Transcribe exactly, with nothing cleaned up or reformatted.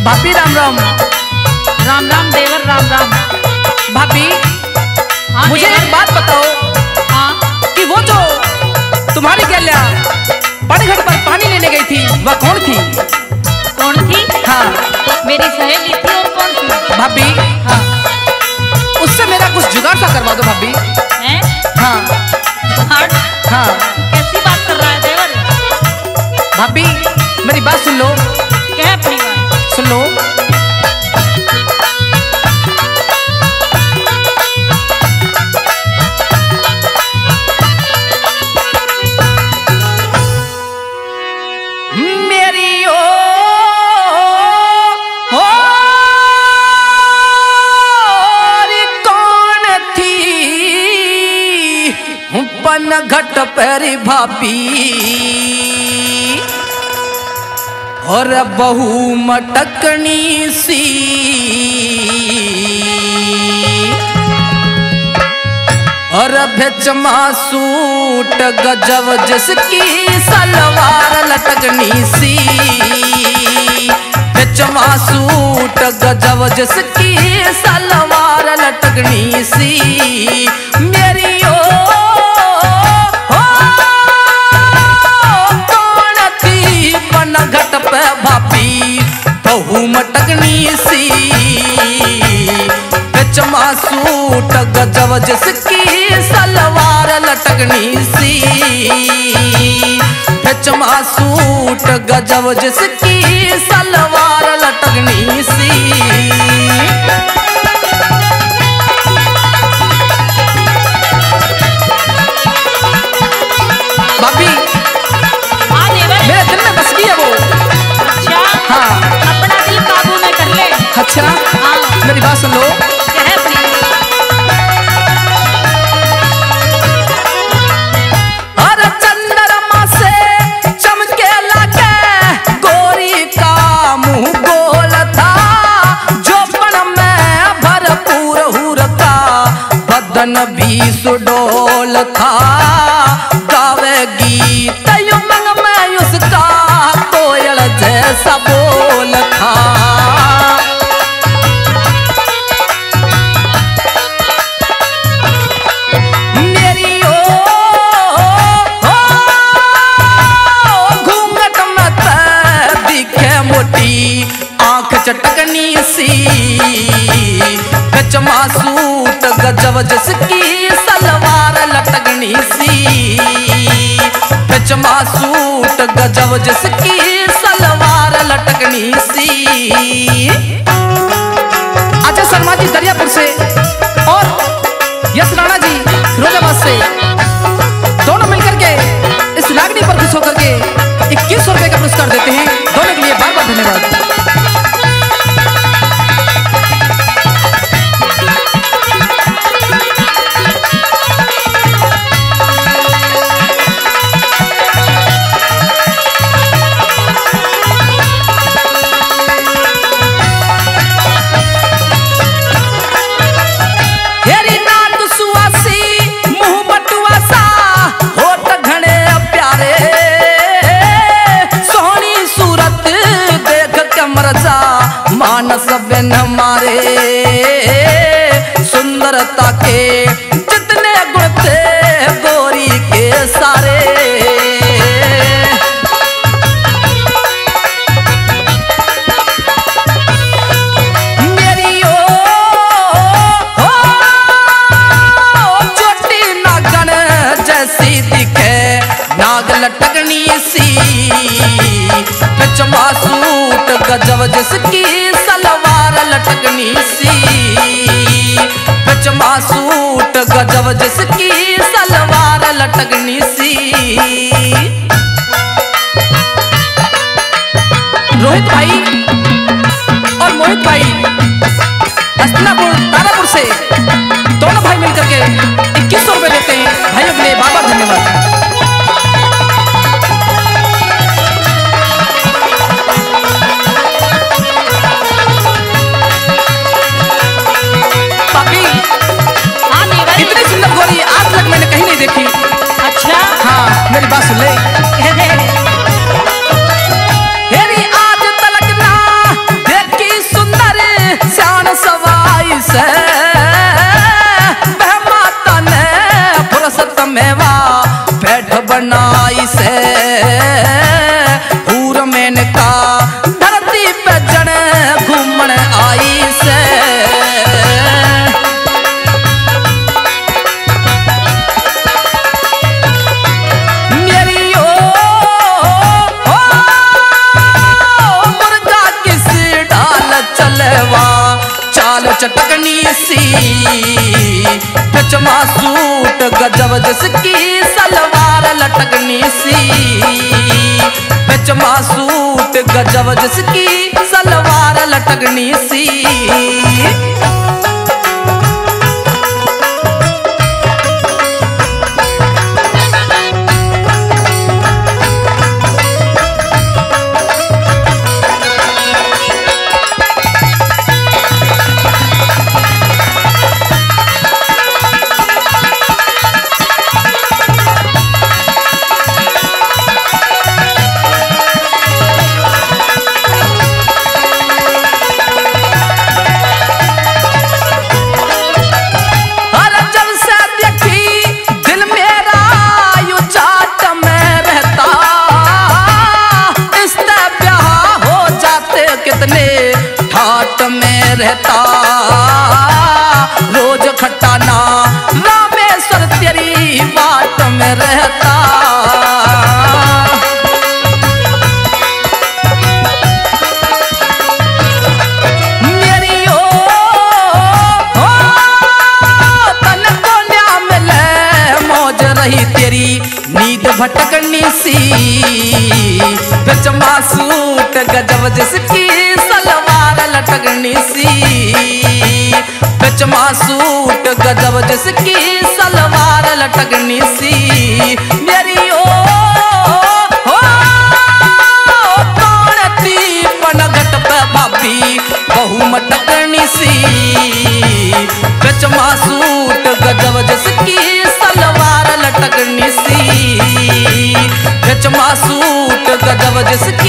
भाभी राम राम। राम राम देवर राम राम। भाभी हाँ, मुझे एक बात बताओ। हाँ कि वो जो तुम्हारी गैल्या बड़े घर पर पानी लेने गई थी वह कौन थी? कौन थी? हाँ मेरी सहेली थी। और कौन थी? भाभी हाँ उससे मेरा कुछ जुगाड़ सा करवा दो भाभी। हैं? हाँ जुगाड़? हाँ कैसी बात कर रहा है देवर? भाभी मेरी बात सुन लो। क्या है अपनी बात? सुन लो। मेरी ओ हो कौन थी पन घट पैरी भाभी और बहु मटकनी सी और भेचमा सूट गजब जिसकी सलवार लटकनी सी। भेचमा सूट गजब जिसकी सलवार लटकनी सी। मेरी ओ हो कौन थी पन घट पे भाभी बहु मटकनी सी। भेचमा सूट गजब जिसकी सलवार लटकनी सी। भेचमा सूट गजब जिसकी सलवार लटकनी सी। भाभी हाँ देवर। मेरे दिल में बस गई है वो। अच्छा हाँ अपना दिल काबू में कर ले। अच्छा हाँ मेरी बात सुन लो। क्या है अपनी? हर चंद्रमा से चमके लगे गोरी का मुंह गोल था। जोपन में भरपूर हुर का बदन भी सुडोल था। गावे गीत युमंग में उसका कोयल जैसा बोल था। मेरी ओ हो घूंघट मत दिखे मोटी आंख चटकनी सी। भेचमा सूट गजब जिसकी सलवार लटकनी सी। भेचमा सूट गजब जिसकी सलवार लटकनी सी। अजय शर्मा जी दरियापुर से और यश राणा जी फिरोजाबाद से दोनों मिलकर के इस रागनी पर खुश होकर के इक्कीस सौ रुपए का पुरस्कार देते हैं। दोनों के लिए बार बार धन्यवाद। हेरी नाक सुआसी मुंह बटुआ सा होठ घने प्यारे। सोहनी सूरत देख के मरजा मानस बिन मारे। सुंदरता के जितने गुण थे गोरी के सारे। मेरी ओ हो चोटी नागन जैसी दिखे नाग लटकनी सी। भेचमा सूट गजब जिसकी सलवार लटकनी सी। भेचमा सूट गजब जिसकी सलवार लटकनी सी। रोहित भाई और मोहित भाई हस्तिनापुर तारापुर से दोनों भाई मिलकर के इक्कीस सौ रुपए देते हैं। भाइयों के लिए बार बार धन्यवाद। भाभी हाँ देवर। इतनी सुंदर गोरी आज तक मैंने कहीं नहीं देखी। अच्छा हाँ मेरी बात सुन ले। कह दे। हेरी आज तलक ना देखी चटकनी सी, बिचमा सूट गजब जिसकी सलवार लटकनी सी, बिचमा सूट गजब जिसकी सलवार लटकनी सी। रहता रोज खट्टाना रामेश्वर तेरी बात में रहता। मेरी ओ, ओ तन को न्या मिले मौज रही तेरी नींद भटकनी सी, बिचमा सूट गजब जिसकी सलवार लटकनी सी, बिचमा सूट गजब जिसकी सलवार लटकनी सी। मेरी ओ, ओ कौनती पनघट पे भाभी बहु मटकनी सी, बिचमा सूट गजब जिसकी सलवार लटकनी सी, बिचमा सूट गजब जिसकी